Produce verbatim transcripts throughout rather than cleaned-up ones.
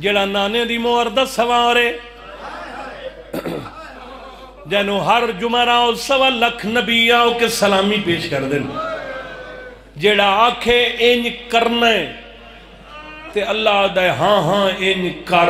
جڑا نانے دی مہر دا سوارے جنو ہر جمعرہ سوا لکھ نبی آؤ کے سلامی پیش کر دیں جڑا آکھے اینج کرنے تے اللہ دے ہاں ہاں اینج کر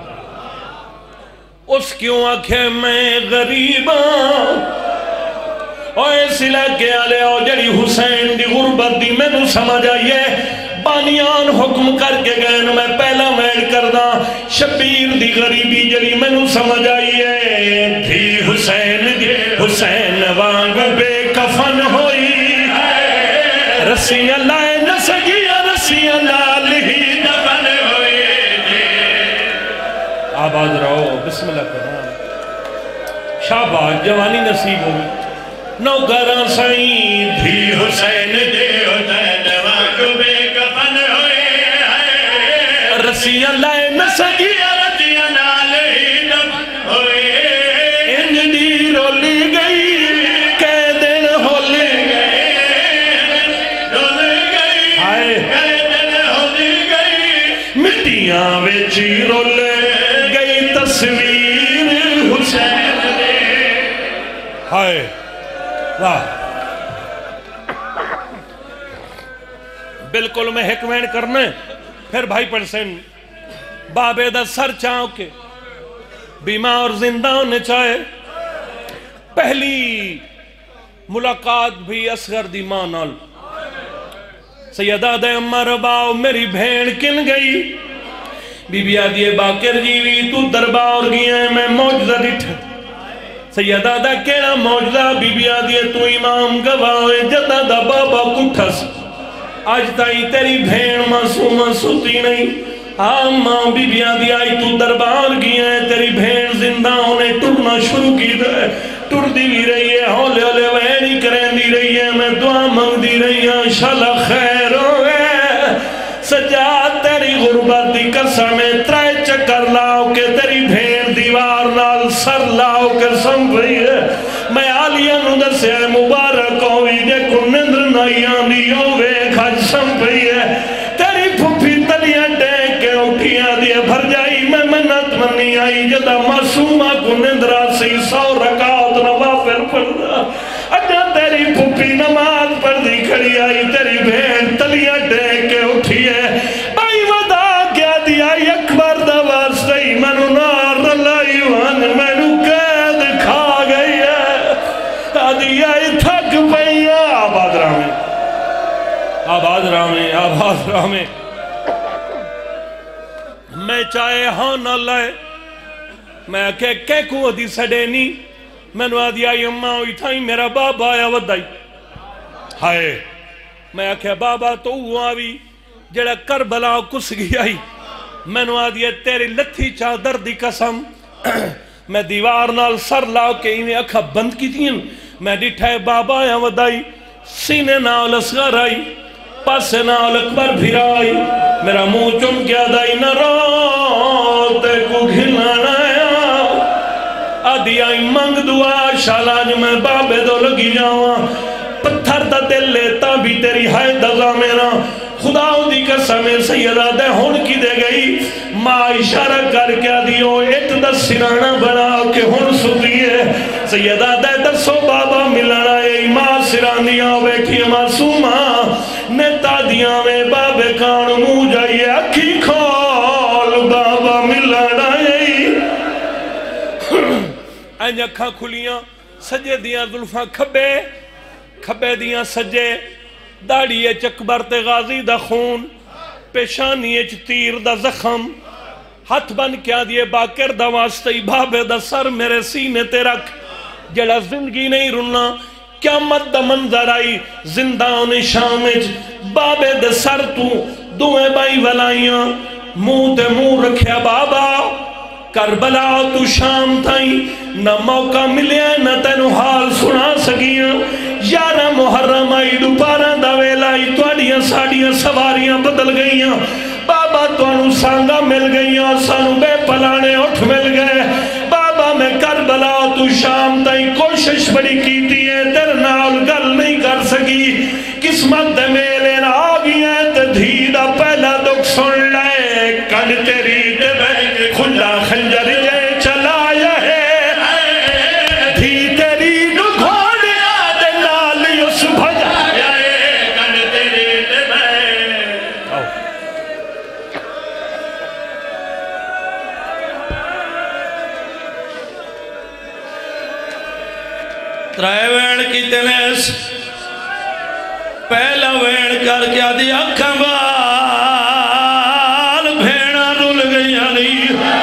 اس کیوں آکھے میں غریباں اوے سلہ کے آلے آؤ جڑی حسین دی غربت دی میں نو سمجھ آئیے بانیان حکم کر کے گئے میں پہلا میڈ کردہ شبیر دی غریبی جڑی میں نو سمجھ آئیے تھی حسین دی حسین وانگو بے کفن ہوئی رسیاں لائے نہ سگیا رسیاں لال ہی دفن ہوئی آباد رہو بسم اللہ کرنا شاباش جوانی نصیب ہوئی نوکران سائیں تھی حسین دے حسین وانگو بے کفن ہوئی رسیاں لائے نہ سگیا رسیاں لال ہی دفن ہوئی انج دی رولی گئی ویچی رول گئی تصویر حسین دے ہائے واہ بالکل میں حکمین کرنے پھر بھائی پرسن بابے دا سر چاہوں کے بیمار اور زندہ ہونے چاہے پہلی ملاقات بھی اصغر دی ماں نال سیدہ دے امر باؤ میری بھین کن گئی بی بی آدھیے باکر جیوی تو دربار گیا ہے میں موجزہ ڈٹھا سیدہ دا کیڑا موجزہ بی بی آدھیے تو امام گواہ جدہ دا بابا کٹھس آج تائی تیری بھین معصومہ سوتی نہیں ہاں ماں بی بی آدھی آئی تو دربار گیا ہے تیری بھین زندہ ہونے ٹرنا شروع کی دے ٹر دی بھی رہی ہے ہولے ہولے وینی کریں دی رہی ہے میں دعا مانگ دی رہی ہے انشاءاللہ خیر ہوئے سجاد تیری غربت دی قسمیں ترائے چکر لاؤ کہ تیری بھین دیوار نال سر لاؤ کہ سنبھئی ہے میں آلیاں ندر سے مبارک ہوئی دے کن نندر نائیاں دیوں وے کھج سنبھئی ہے تیری پھوپی تلیاں دے کے اٹھیاں دیے بھر جائی میں منت منی آئی جدہ معصومہ کو نندرہ سی سو رکعات نوافر پڑھا اجا تیری پھوپی نماز پڑھ دی کھڑی آئی تیری بہن تلیاں دے کے اٹھی ہے بھائی ودا کیا دیا اکبر دواز دی منو نار رلائی وان منو قید کھا گئی ہے دیا تھک پہیا آباد رامے آباد رامے آباد رامے میں چاہے ہاں نہ لائے میں کہ کہ کو دی سڑینی میں نے آدھی آئی اممہ ہوئی تھائی میرا بابا آیا ودائی ہائے میں کہ بابا تو ہوا بھی جڑا کربلا کس گئی آئی میں نے آدھی ہے تیری لتھی چادر دی قسم میں دیوار نال سر لاؤ کے انہیں اکھا بند کی تھیں میں ڈٹھائے بابا آیا ودائی سینے نال اصغر آئی پاسے نال اکبر بھر آئی میرا منہ چم کیا دائی نہ رو تے کو گھلانا آدھی آئی منگ دعا شالاج میں بابے دو لگی جاؤں پتھر دا دل لیتا بھی تیری ہائے دزا میرا خدا دی قسمیں سیدہ دے ہون کی دے گئی ماں اشارہ کر کیا دیو ایک دا سرانہ بنا کے ہون ستی ہے سیدہ دے دسو بابا ملانا ہے ماں سرانیاں بیٹھی معصومہ نیتا دیاں میں بابے کان مو جائیے اکھی کھول بابا ملانا ہے این اکھاں کھلیاں سجے دیاں ظلفاں کھبے کھبے دیاں سجے داڑی اچ اکبر تے غازی دا خون پیشانی اچ تیر دا زخم ہاتھ بن کیا دیے باکر دا واسطی بابے دا سر میرے سینے تے رکھ جڑا زندگی نہیں رنا قیامت دا منظر آئی زندہ ہونے شام اچ بابے دا سر تو دوئے بائی ولائیاں منہ تے منہ رکھیا بابا کربلا تو شام تھائیں نہ موقع ملے نہ تینو حال سنا سکیاں یارہ محرم آئی دوپارہ دویلائی توڑیاں ساڑیاں سواریاں بدل گئیاں بابا توانو سانگا مل گئیاں سانو بے پلانے اٹھ مل گئے بابا میں کربلا تو شام تائیں کوشش بڑی کیتی ہے تیر نال گل نہیں کر سکی قسمت دے میلے نہ آگئی ہے تے دھی دا پہلا دکھ سن لائے کل تیری دے ترائے وین کی تنیس پہلا وین کر کے آدھی اکھاں بال بھیڑا رول گئی آنی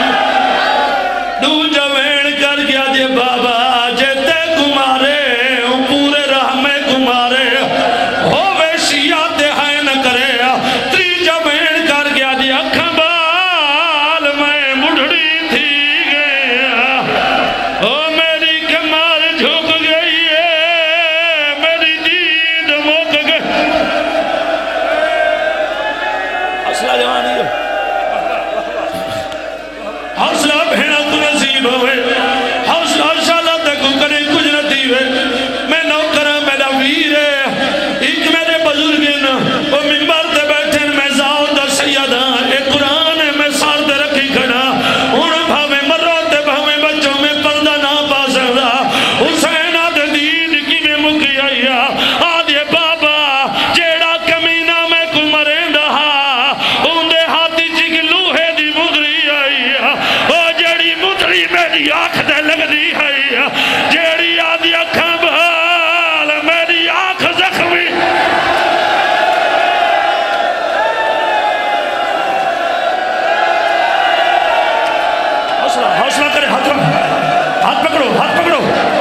دوجہ وین کر کے آدھی بابا جیتے گمارے پورے راہ میں گمارے ہو ویشیات ہائے نہ کرے تریجہ وین کر کے آدھی اکھاں بال میں مڑھڑی تھی گیا او میری کمار جھک گئی ہے میری دید مک گئی حوصلہ جوانی ہے حوصلہ بھیڑا تو نصیب ہوئے حوصلہ شالہ تکو کرے کچھ نتی ہوئے میں نوکرہ میرا ویر ہے ایک میرے بزرگین وہ ممبر تے بیٹھیں میں زاؤدہ سیدہ ایک قرآن ہے میں سار دے رکھی کھڑا ان بھاوے مروتے بھاوے بچوں میں پردہ نہ پا سکتا حسین آدھے دین کی میں مکی آئیا آدھے بابا جیڑا کمینہ میں کو مرین رہا اندے ہاتھی چک لوہے دی مدری آئیا او جیڑی مدری میری آنکھ دے لگ دی آئیا جیڑی آدھی اکھاں بھال میری آنکھ زخمی حوصلہ حوصلہ کرے ہاتھ پکڑو ہاتھ پکڑو ہاتھ پکڑو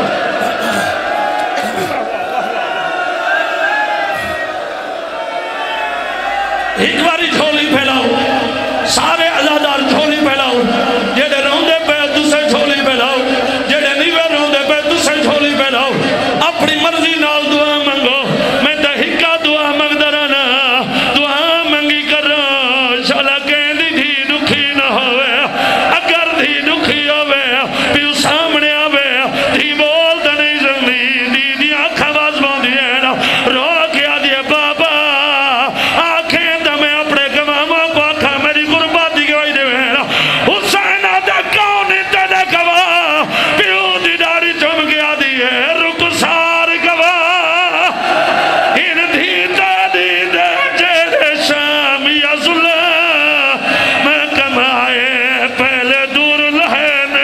ایک باری جھولی پھیلاؤ سارے عزادار جھولی پھیلاؤ جیڑے روندے پہ دوسرے جھولی پھیلاؤ جیڑے نیوے روندے پہ دوسرے جھولی پھیلاؤ اپنی مرضی نال دعا منگو میں تا ہکا دعا منگ درانا دعا منگی کر شالا کہیں دی دھی دکھی نہ ہوئے اگر دھی دکھی ہوئے پیو سامنے آوے دھی بول دا نہیں سکتی دی دی آنکھ آواز باندھی ہے نا رو کے آدھے بابا آنکھیں دا میں اپنے گماموں کو آنکھا میری قرباتی گوائی دے نا حسین آدھے کون تیرے گواہ پیو دی داری چم کے آدھی ہے رک سار گواہ ان دھی دے دی دے جیرے شام یا ظلم میں کمائے پہلے دور لہن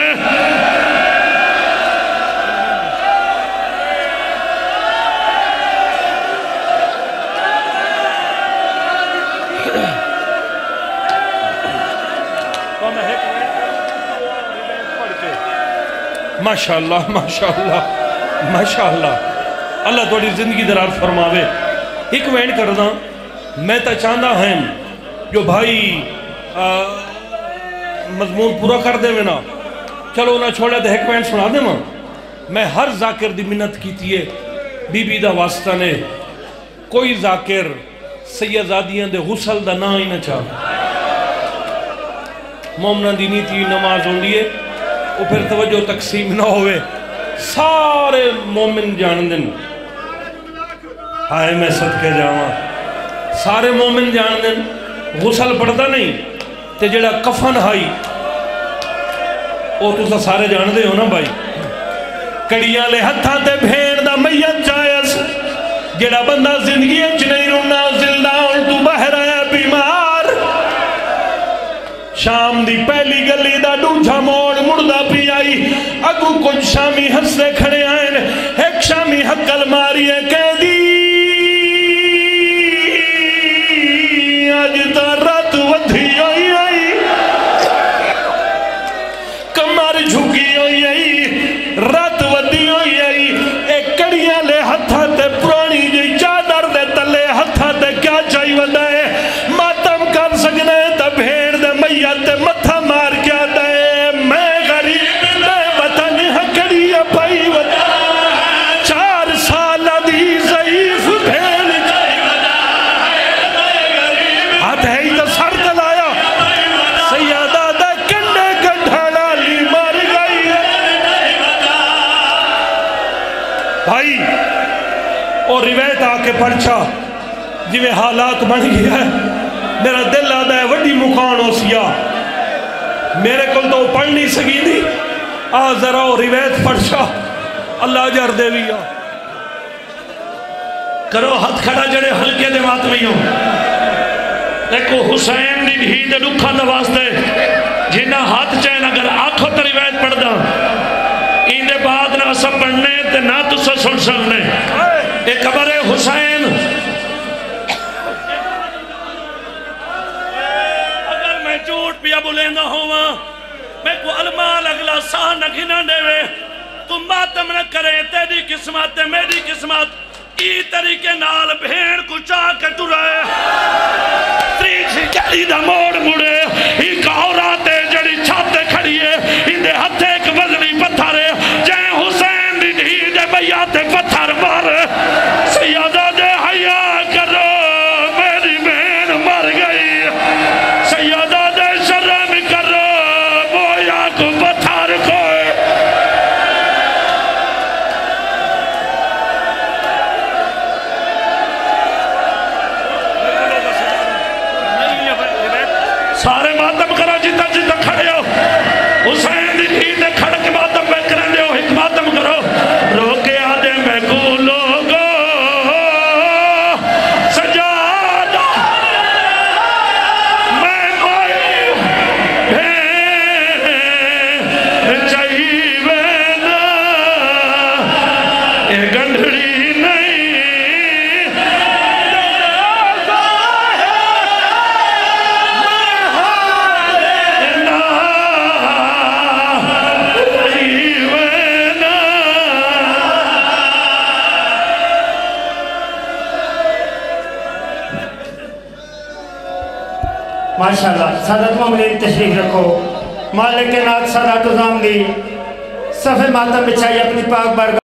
ماشاءاللہ ماشاءاللہ ماشاءاللہ اللہ توڑی زندگی درار فرماوے ایک وینڈ کر دا میں تا چاندہ ہیں جو بھائی مضمون پورا کر دے میں نا چلو نہ چھوڑے دے ایک وینڈ سنا دے ماں میں ہر ذاکر دی منت کی تیئے بی بی دا واسطہ نے کوئی ذاکر سیدزادیاں دے غسل دا نہ ہی نہ چاہ مومنہ دینی تھی نماز ہوں لیے وہ پھر توجہ تقسیم نہ ہوئے سارے مومن جاندن ہائے میں صدقے جاواں سارے مومن جاندن غسل پڑتا نہیں تے جڑا کفن ہائی وہ تو سارے جاندے ہو نا بھائی کڑیاں لے ہتھاں تے بھیڑ دا میت جائز جڑا بندہ زندگی اچ نہیں رونا زندان تو بہر ہے بیمار شام دی پہلی گلی دا ڈوجھا موڑ مردہ پی آئی اگو کچھ شامی ہستے کھڑے آئیں ایک شامی حقل ماری ہے کہہ دی آج تا رات ودھی ہوئی آئی کمار جھکی ہوئی آئی رات ودھی ہوئی آئی ایک کڑیاں لے ہتھا تے پرانی جی چادر دے تلے ہتھا تے کیا چاہی ودا ہے ماتم کر سکنے تا بھیڑ دے میت تے متھا مار کیا دے میں غریب دے وطن ہکڑی پائی ودا چار سال دی ضعیف بھیڑ چاہی ودا ہاتھ ہے ہی تو سر دلایا سیادہ دے کنڈے گھڑا لی مار گئی بھائی اور روایت آکے پڑھچا جوے حالات بن گیا ہے میرا دل آدھا ہے وڈی مکان ہو سیا میرے کل تو پڑھ نہیں سکی دی آ ذرا روایت پڑھچا اللہ جر دے بھی کرو ہاتھ کھڑا جڑے ہلکے دے بات میں ہوں دیکھو حسین دی بھی دے دکھا نواز دے جنہ ہاتھ چین اگر آنکھوں تا روایت پڑھ دا ان دے بعد نہ اسا پڑھنے تے نہ تسا سن سکنے اے قبر حسین اگر میں جھوٹ پیا بولیندہ ہوا میں کو المال اگلا ساہ نہ گھنا دے وے تم ماتم نہ کرے تیری قسمت میری قسمت ای طریقے نال بھیڑ کو چاہ کے ٹرائے تریچی جڑی دا موڑ مڑے ایک عورت جڑی چھاتے کھڑی ہے اندے ہتھے ایک وزنی پتھر ہے جائے حسین دی دھی دے بیاتے پتھر مار سیادہ دے حیاء کرو میری بہن مر گئی سیادہ دے شرم کرو بویا کو پتھر کوئے سارے ماتم کرو جیتا جیتا کھڑے ہو حسین دی دھی دے کھڑ کے ماتم پہ کرن دے ہو ایک ماتم کرو روکے آدھے میں کو لوگو سجادہ میں کوئی بھین چاہیے نا اے گنڈڑی نہیں ماشاءاللہ سادت معاملین تشریف رکھو مالک نات سادات عظام دی صفحے ماتم بچھائی اپنی پاک بارگاہ